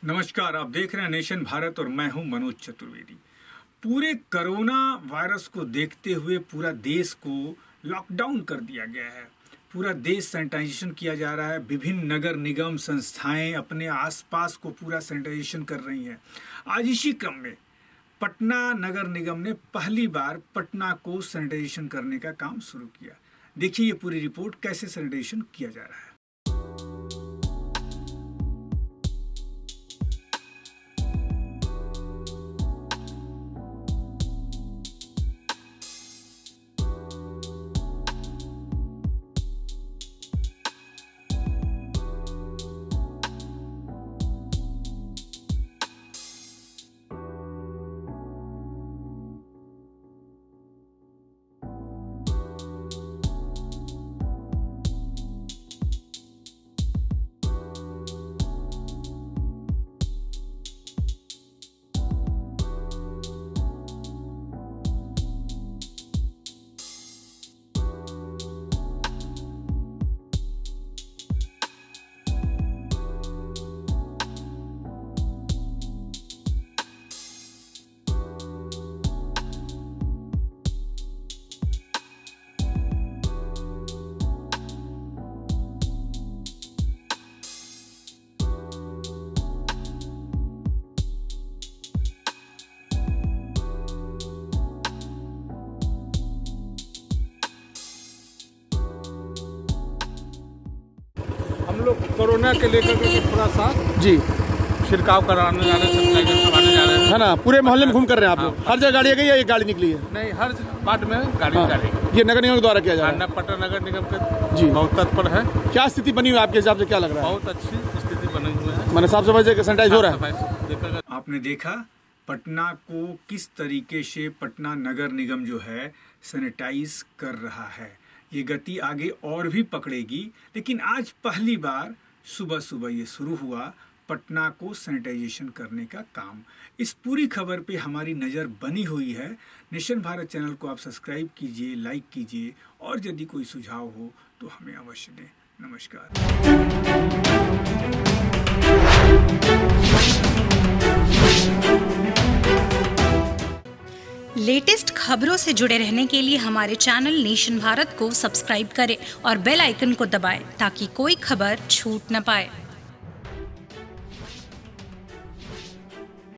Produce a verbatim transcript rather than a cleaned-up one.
नमस्कार, आप देख रहे हैं नेशन भारत और मैं हूं मनोज चतुर्वेदी। पूरे कोरोना वायरस को देखते हुए पूरा देश को लॉकडाउन कर दिया गया है। पूरा देश सैनिटाइजेशन किया जा रहा है। विभिन्न नगर निगम संस्थाएं अपने आसपास को पूरा सैनिटाइजेशन कर रही हैं। आज इसी क्रम में पटना नगर निगम ने पहली बार पटना को सैनिटाइजेशन करने का काम शुरू किया। देखिए ये पूरी रिपोर्ट, कैसे सैनिटाइजेशन किया जा रहा है। हम लोग कोरोना के लेकर के थोड़ा सा जी छिड़काव कराने जा रहे हैं, सैनिटाइजर करवाने जा रहे हैं। है ना, पूरे मोहल्ले में घूम कर रहे हैं आप लोग। हर जगह गाड़ी आ गई या एक गाड़ी निकली है? नहीं, हर वार्ड में गाड़ी हाँ। जा रही है। ये नगर निगम के द्वारा किया जा रहा है। पटना नगर निगम के जी बहुत तत्पर है। क्या स्थिति बनी हुई है आपके हिसाब से, क्या लग रहा है? बहुत अच्छी स्थिति बनी हुई है। मैंने साफ सफाई से सैनिटाइज हो रहा है। है आपने देखा पटना को किस तरीके से पटना नगर निगम जो है सैनिटाइज कर रहा है। ये गति आगे और भी पकड़ेगी, लेकिन आज पहली बार सुबह सुबह ये शुरू हुआ पटना को सैनिटाइजेशन करने का काम। इस पूरी खबर पे हमारी नज़र बनी हुई है। नेशन भारत चैनल को आप सब्सक्राइब कीजिए, लाइक कीजिए, और यदि कोई सुझाव हो तो हमें अवश्य दें। नमस्कार। लेटेस्ट खबरों से जुड़े रहने के लिए हमारे चैनल नेशन भारत को सब्सक्राइब करें और बेल आइकन को दबाएं ताकि कोई खबर छूट न पाए।